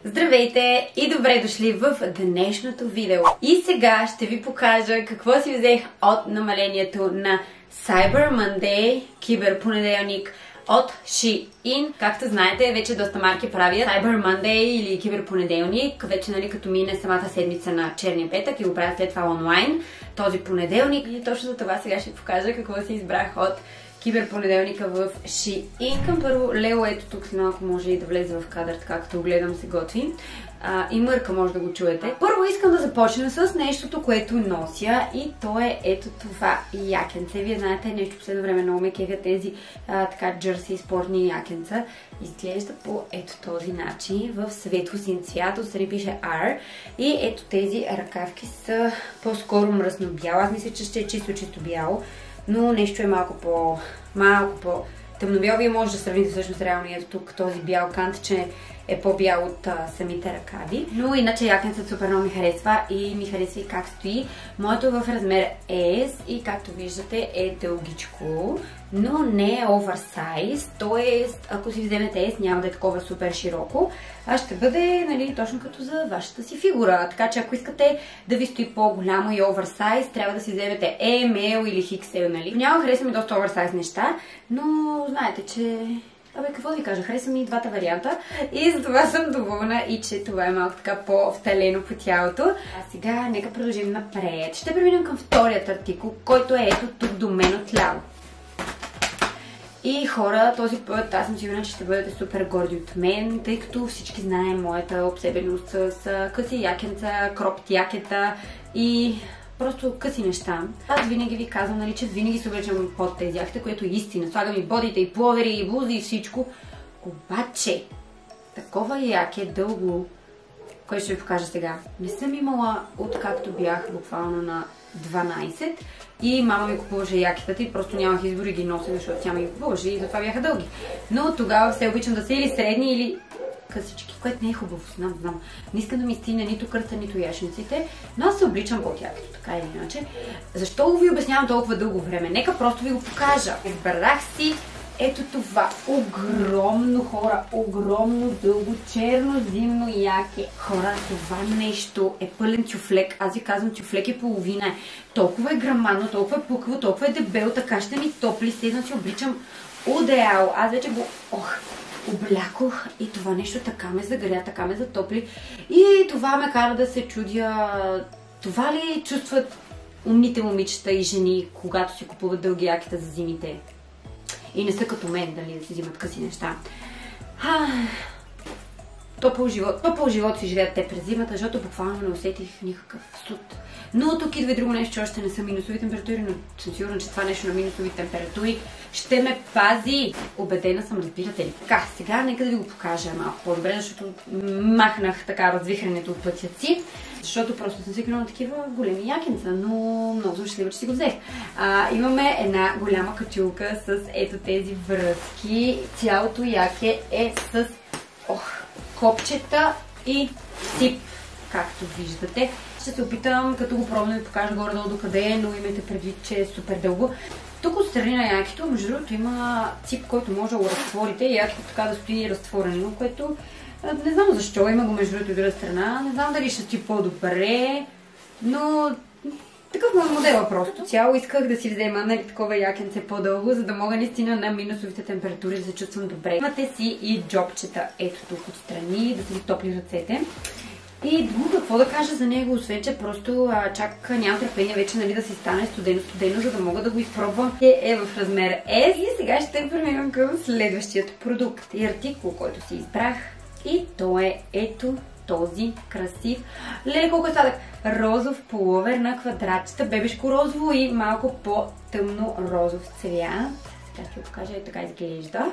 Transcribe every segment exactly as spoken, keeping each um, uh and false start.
Здравейте и добре дошли в днешното видео. И сега ще ви покажа какво си взех от намалението на Cyber Monday, киберпонеделник от Shein. Както знаете, вече доста марки правят Cyber Monday или киберпонеделник, вече нали като мине самата седмица на черния петък и го правят след това онлайн, този понеделник. И точно за това сега ще ви покажа какво си избрах от киберпонеделника в Shein. Към първо Лео, ето тук си малко може и да влезе в кадър, така като гледам се готви. А, и Мърка може да го чуете. Първо искам да започнем с нещото, което нося, и то е ето това якенце. Вие знаете, нещо последно време много ме кефят тези а, така джърси спортни якенца. Изглежда по ето този начин, в светло син цвят, отстрани пише R. И ето тези ръкавки са по-скоро мръсно бяло. Аз мисля, че ще е чисто чисто бяло, но нещо е малко по малко по тъмнобял. Вие може да сравните всъщност реално ето тук този бял кант, че е по-бял от а, самите ръкави. Но иначе якенцът супер много ми харесва и ми харесва и как стои. Моето в размер S и както виждате е дългичко, но не е оверсайз, т.е. ако си вземете S няма да е такова супер широко, а ще бъде нали, точно като за вашата си фигура. Така че ако искате да ви стои по-голямо и оверсайз, трябва да си вземете M, L или Икс Ел. Нали. Понякога харесвам и доста оверсайз неща, но знаете, че Абе, какво да ви кажа, харесвам ми и двата варианта и за това съм доволна и че това е малко така по-вталено по тялото. А сега нека продължим напред. Ще преминем към вторият артикул, който е ето тук до мен отляво. И хора, този път аз съм сигурна, че ще бъдете супер горди от мен, тъй като всички знаем моята обсебеност с къси якенца, кропт якета и просто къси неща. Аз винаги ви казвам, нали, че винаги се облечам под тези якета, което е истина. Слагам и бодите, и пловери, и блузи, и всичко. Обаче, такова яке дълго, което ще ви покажа сега, не съм имала откакто бях буквално на дванайсет и мама ми купуваше якетата и просто нямах избор и ги нося, защото тя ми ги купуваше и затова бяха дълги. Но тогава все обичам да са или средни, или късички, което не е хубаво, знам, знам. Не искам да ми стигне нито кръста, нито яшниците, но аз се обличам под якето, така или иначе. Защо ви обяснявам толкова дълго време? Нека просто ви го покажа. Избрах си ето това огромно, хора, огромно, дълго, черно, зимно яке. Хора, това нещо е пълен тюфлек. Аз ви казвам, тюфлек е половина. Толкова е грамадно, толкова е пукаво, толкова е дебело, така ще ми топли, седно си обличам удеяло. Аз вече го... Ох! Облякох и това нещо така ме загря, така ме затопли и това ме кара да се чудя, това ли чувстват умните момичета и жени, когато си купуват дълги якета за зимите и не са като мен, дали да си взимат къси неща. Топъл живот, топъл живот си живеят те през зимата, защото буквално не усетих никакъв суд. Но тук идва и друго нещо, че още не са минусови температури, но съм сигурна, че това нещо на минусови температури ще ме пази. Убедена съм, разбирате ли. Така, сега нека да ви го покажа малко по-добре, защото махнах така развихрането от пътя си, защото просто съм свикнала на такива големи якенца, но много съм щастлива, че си го взех. А, имаме една голяма качулка с ето тези връзки. Цялото яке е с ох, копчета и тип, както виждате. Ще се опитам, като го пробвам да ви покажа горе-долу до къде е, но имайте предвид, че е супер дълго. Тук отстрани на якето, между другото, има цип, който може да го разтворите и якето така да стои разтворено, което не знам защо, има го между другото и друга страна. Не знам дали ще стои по-добре, но такъв му модела просто. Цяло исках да си взема нали, такова якенце по-дълго, за да мога наистина на минусовите температури да се чувствам добре. Имате си и джобчета ето тук отстрани, да се ви топли ръцете. И друго какво да кажа за него, освен че просто а, чак нямам търпение вече нали, да си стане студено-студено, за да мога да го изпробвам. Е, е в размер S и сега ще преминем към следващият продукт и артикул, който си избрах. И то е ето този красив, леле колко е сладък, розов пуловер на квадратчета, бебешко розово и малко по-тъмно розов цвят. Сега ще го покажа и така изглежда.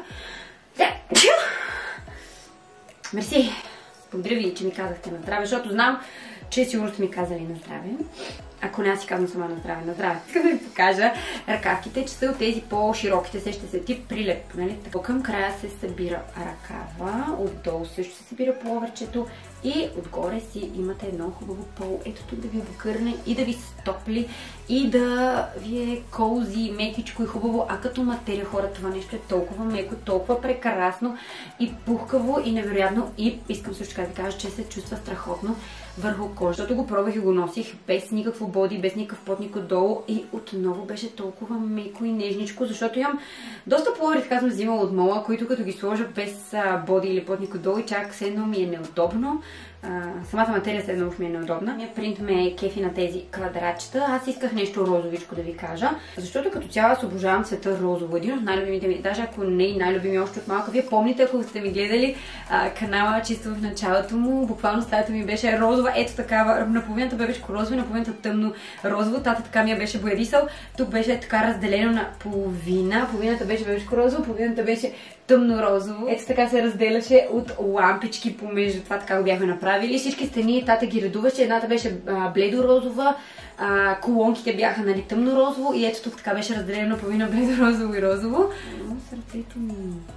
Мерси! Благодаря ви, че ми казахте на здраве, защото знам, че сигурно сте ми казали на здраве. Ако не, аз си казвам сама на здраве, на здраве. Искам да ви покажа ръкавките, че са от тези по-широките, сещате се тип прилеп. Нали? Към края се събира ръкава, отдолу също се събира пуловерчето И отгоре си имате едно хубаво поло, ето тук да ви обгърне и да ви стопли и да ви е кози, мекичко и хубаво, а като материя, хора, това нещо е толкова меко, толкова прекрасно и пухкаво и невероятно, и искам също така да кажа, че се чувства страхотно върху кожа, защото го пробвах и го носих без никакво боди, без никакъв потник отдолу и отново беше толкова меко и нежничко, защото имам доста половери, така съм взимала от мола, които като ги сложа без боди или потник отдолу и чак все едно ми е неудобно. Uh, самата материя се едно ми е неудобна. Мия принт ме е кефи на тези квадратчета. Аз исках нещо розовичко да ви кажа, защото като цяло аз обожавам цвета розово. Един от най-любимите ми, даже ако не и най-любими още от малка. Вие помните, ако сте ми гледали uh, канала чисто в началото му, буквално стаята ми беше розова, ето такава, наполовината беше розово, наполовината тъмно розово. Тата така ми я беше боядисал. Тук беше така разделено на половина. Половината беше бебешко розово, половината беше тъмно розово. Ето така се разделяше от лампички помежду. Това така го бяхме направили. Всички стени тата ги редуваше. Едната беше бледо-розова, а, колонките бяха, нали, тъмно-розово и ето тук така беше разделено на половина бледо-розово и розово. Но сърцето ми...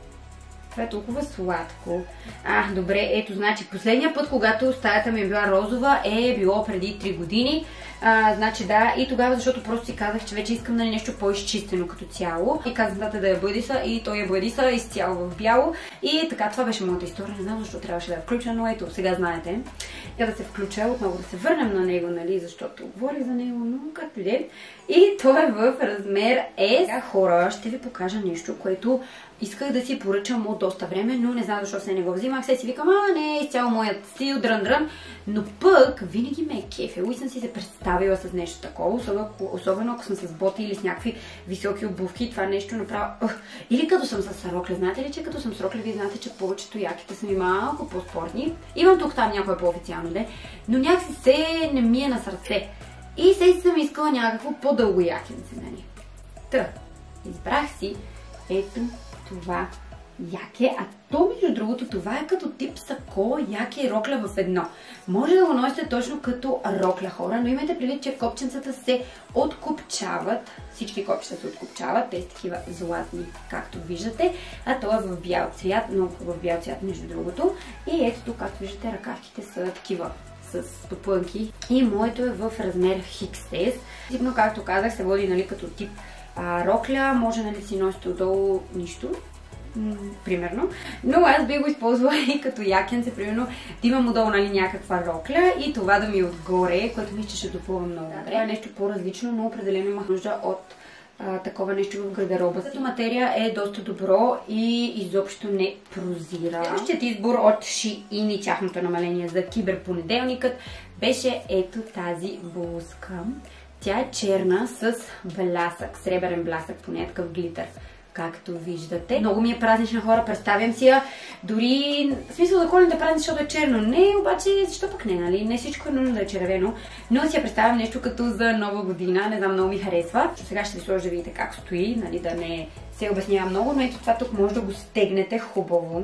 Това е толкова сладко. А, добре, ето, значи последния път, когато стаята ми е била розова, е било преди три години. А, значи да, и тогава, защото просто си казах, че вече искам, нали, нещо по-изчистено като цяло. И казах тата да я бъдиса и той я бъдиса изцяло в бяло. И така, това беше моята история. Не знам защо трябваше да я включа, но ето, сега знаете. Я да се включа, отново да се върнем на него, нали, защото говорих за него, но както и да е. И той е в размер S. Сега, хора, ще ви покажа нещо, което исках да си поръчам от доста време, но не знам защо се не го взимах. Се си викам, а не, изцяло моят стил, дрън-дрън. Но пък винаги ме е кефело и съм си се представила с нещо такова, особено, особено ако съм с боти или с някакви високи обувки, това нещо направо... Или като съм с рокля. Знаете ли, че като съм с рокля, вие знаете, че повечето яките са ми малко по-спортни. Имам тук-там някое по-официално, де, но някакси се не ми е на сърце. И сега съм искала някакво по-дълго якенце, нали. Та, избрах си ето това яке, а то, между другото, това е като тип сако, яке и рокля в едно. Може да го носите точно като рокля, хора, но имайте предвид, че копченцата се откопчават. Всички копчета се откопчават, те са такива златни, както виждате, а то е в бял цвят, много хубав бял цвят, между другото. И ето тук, както виждате, ръкавките са такива с подплънки. И моето е в размер икс ес. Типно, както казах, се води, нали, като тип а, рокля. Може, нали, си носите отдолу нищо, примерно. Но аз би го използвала и като якенце, примерно, да имам отдолу, нали, някаква рокля и това да ми е отгоре, което мисля, че ще допълвам много добре. Това е нещо по-различно, но определено имах нужда от а, такова нещо в гардероба. Като материя е доста добро и изобщо не прозира. Следващият избор от Shein и тяхното намаление за киберпонеделникът беше ето тази блузка. Тя е черна с блясък, сребърен блясък, поне такъв глитър, както виждате. Много ми е празнична, хора, представям си я. Дори, в смисъл да ходим да празни, защото е черно. Не, обаче, защо пък не, нали? Не всичко е нужно да е червено. Но си я представям нещо като за нова година. Не знам, много ми харесва. Сега ще ви сложа да видите как стои, нали, да не се обяснява много, но ето това тук може да го стегнете хубаво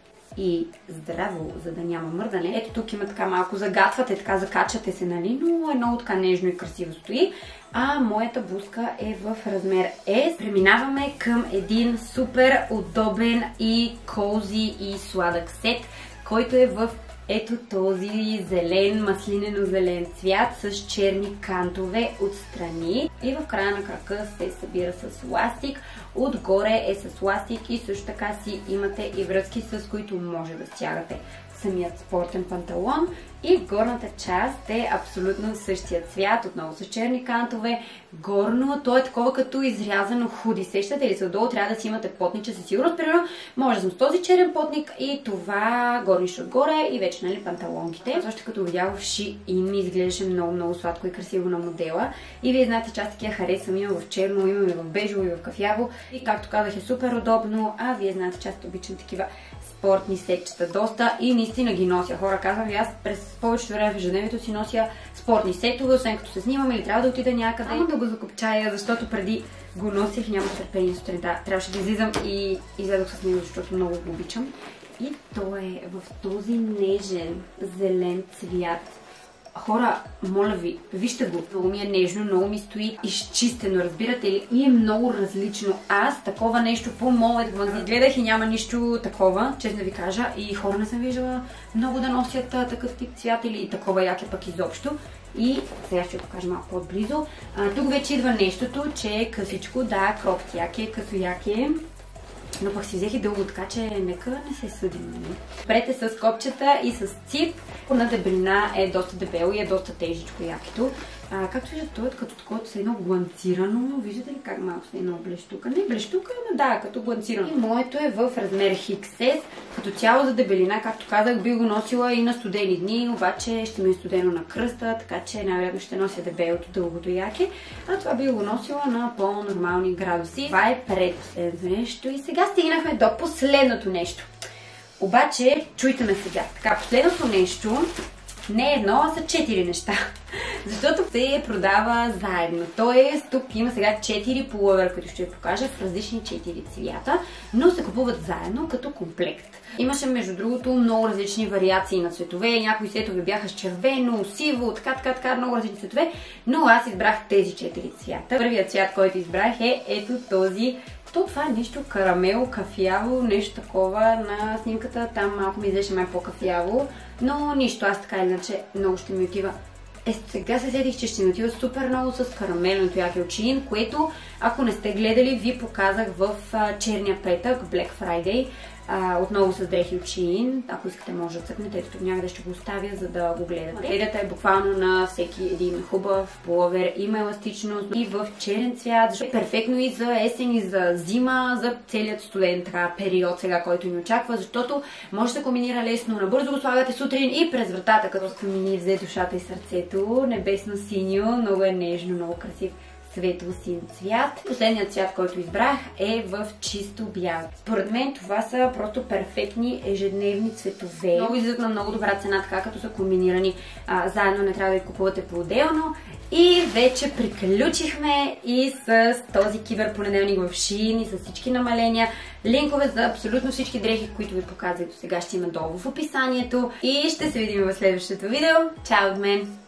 и здраво, за да няма мърдане. Ето тук има така малко, загатвате, така закачате се, нали, но е много така нежно и красиво стои. А моята блузка е в размер S. Преминаваме към един супер удобен и кози и сладък сет, който е в ето този зелен, маслинено-зелен цвят с черни кантове отстрани. И в края на крака се събира с ластик. Отгоре е с ластик и също така си имате и връзки, с които може да стягате самият спортен панталон. И в горната част е абсолютно същия цвят, отново с черни кантове. Горно, то е такова като изрязано худи. Сещате ли се, отдолу трябва да си имате потниче със сигурност. Примерно, може да съм с този черен потник и това горнище отгоре и вече, нали, панталонките. Още като видях в Shein ми изглеждаше много-много сладко и красиво на модела. И вие знаете, че аз такива харесвам. Имам в черно, имам и в бежово, и в кафяво. И както казах, е супер удобно. А вие знаете, че аз обичам такива спортни сетчета доста и наистина ги нося. Хора, казвам ви, аз през повечето време в ежедневието си нося спортни сетове, освен като се снимам или трябва да отида някъде. Само да го закопчая, защото преди го носих, няма търпение сутринта. Трябваше да излизам и излезох с него, защото много го обичам. И то е в този нежен зелен цвят. Хора, моля ви, вижте го. Много ми е нежно, много ми стои изчистено, разбирате ли? И е много различно. Аз такова нещо по моят магазин гледах и няма нищо такова, честно ви кажа. И хора не съм виждала много да носят такъв тип цвят или такова яке пък изобщо. И сега ще покажа малко по-близо. Тук вече идва нещото, че е късичко, да, кроп яке, късо яке. Но пък си взех и дълго, така че нека не се съдим. Спрете с копчета и с цип. На дебелина е доста дебело и е доста тежичко якето. А, както виждате, това е като такова се едно гланцирано. Виждате ли как малко се едно блещука? Не блещука, но да, като гланцирано. И моето е в размер икс ес. Като цяло за дебелина, както казах, би го носила и на студени дни, обаче ще ми е студено на кръста, така че най-вероятно ще нося дебелото, дългото яке. А това би го носила на по-нормални градуси. Това е предпоследното нещо. И сега стигнахме до последното нещо. Обаче, чуйте ме сега. Така, последното нещо не е едно, а са четири неща. Защото се продава заедно. Тоест, тук има сега четири пуловера, които ще ви покажа в различни четири цвята, но се купуват заедно като комплект. Имаше, между другото, много различни вариации на цветове. Някои цветове бяха с червено, сиво, така, така, така, много различни цветове, но аз избрах тези четири цвята. Първият цвят, който избрах е ето този. То това е нещо карамело, кафяво, нещо такова на снимката. Там малко ми излеше май по-кафяво, но нищо, аз така иначе много ще ми отива. Е, сега се сетих, че ще ми отива супер много с карамелното яке от Shein, което, ако не сте гледали, ви показах в а, черния петък, Black Friday. А, отново с дрехи от Shein. Ако искате, може да цъкнете. Ето тук някъде ще го оставя, за да го гледате. Материята е буквално на всеки един хубав пуловер. Има еластичност и в черен цвят. Защото е перфектно и за есен, и за зима, за целият студен така, период сега, който ни очаква, защото може да комбинира лесно. Набързо го слагате сутрин и през вратата, като ми взе душата и сърцето. Небесно-синьо, много е нежно, много красив. Светло-син цвят. Последният цвят, който избрах, е в чисто бял. Според мен това са просто перфектни ежедневни цветове. Много излизат на много добра цена, така като са комбинирани а, заедно, не трябва да ги купувате по-отделно. И вече приключихме и с този киберпонеделник в Shein и с всички намаления. Линкове за абсолютно всички дрехи, които ви показах до сега, ще има долу в описанието. И ще се видим в следващото видео. Чао от мен!